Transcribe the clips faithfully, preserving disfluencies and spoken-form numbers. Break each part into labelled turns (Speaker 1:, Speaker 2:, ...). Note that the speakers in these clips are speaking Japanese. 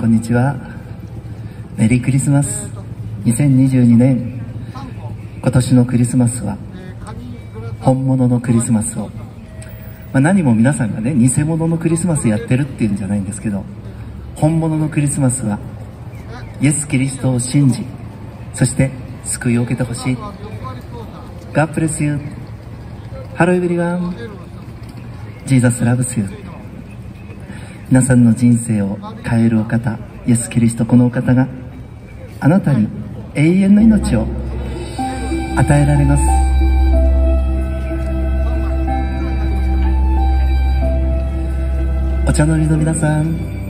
Speaker 1: こんにちは。メリークリスマス。にせんにじゅうにねん、今年のクリスマスは本物のクリスマスを、まあ、何も皆さんがね偽物のクリスマスやってるっていうんじゃないんですけど、本物のクリスマスはイエス・キリストを信じ、そして救いを受けてほしい。 God bless you. Hello everyone. Jesus loves you. 皆さんの人生を変えるお方、イエス・キリスト、このお方があなたに永遠の命を与えられます。お茶のりの皆さん、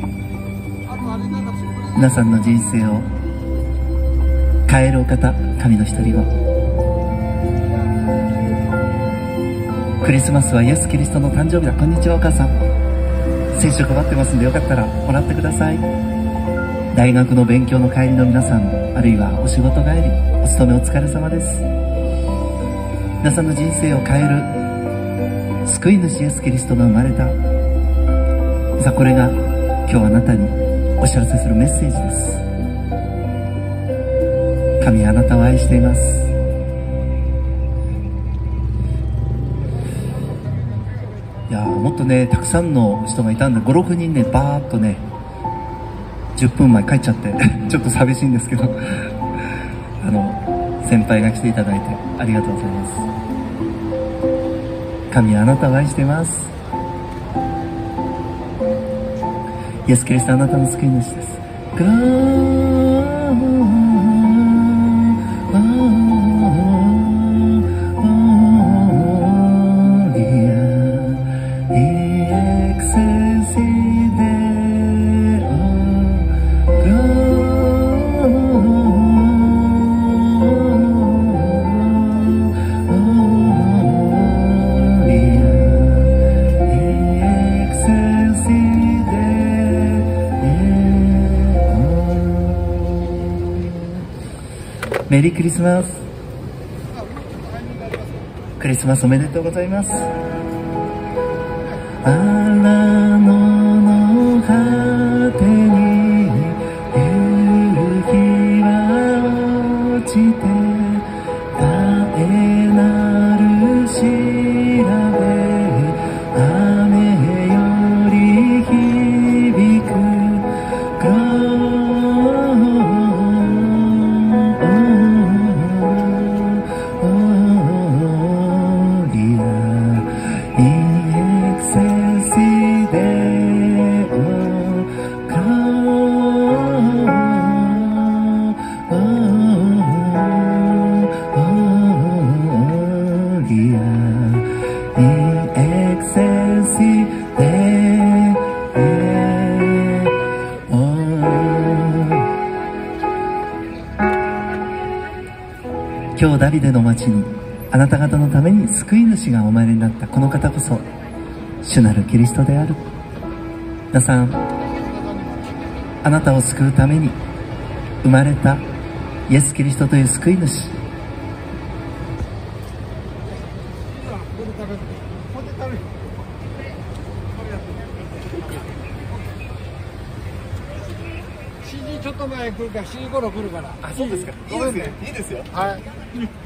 Speaker 1: 皆さんの人生を変えるお方、神の一人を。クリスマスはイエス・キリストの誕生日だ。こんにちはお母さん、聖書配ってますんで、よかったらもらってください。大学の勉強の帰りの皆さん、あるいはお仕事帰り、お勤めお疲れ様です。皆さんの人生を変える救い主イエス・キリストが生まれた。さあ、これが今日あなたにお知らせするメッセージです。神はあなたを愛しています。いやー、もっとねたくさんの人がいたんで、ごろくにんねバーッとねじゅっぷんまえ帰っちゃってちょっと寂しいんですけどあの先輩が来ていただいてありがとうございます。神はあなたを愛しています。イエス・キリストはあなたの救い主です。メリークリスマス。クリスマスおめでとうございます。あらのの果てに夕日は落ちて、絶えなる調べ、雨より響く今日ダビデの町にあなた方のために救い主がお生まれになった。この方こそ主なるキリストである。皆さん、あなたを救うために生まれたイエス・キリストという救い主、
Speaker 2: しちじちょっと前来るからしちじ頃来るから。
Speaker 1: あ、そうですか。いいですよ、いいですよ。
Speaker 2: はい。